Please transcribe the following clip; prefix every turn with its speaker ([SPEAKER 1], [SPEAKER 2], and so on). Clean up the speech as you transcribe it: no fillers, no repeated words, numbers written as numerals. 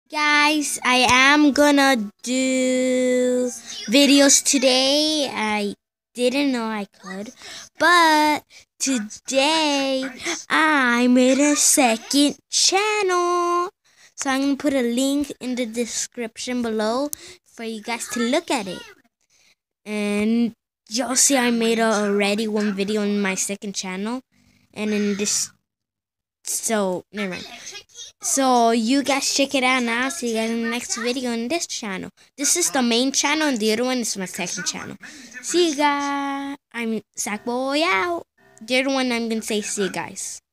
[SPEAKER 1] Guys, I am gonna do videos today. I didn't know I could, but today I made a second channel. So I'm gonna put a link in the description below for you guys to look at it. And you'll see I made already one video in my second channel. And in this, so never mind. So you guys check it out now. See you guys in the next video on this channel. This is the main channel and the other one is my second channel. See you guys. I'm Sackboy out. The other one I'm gonna say see you guys.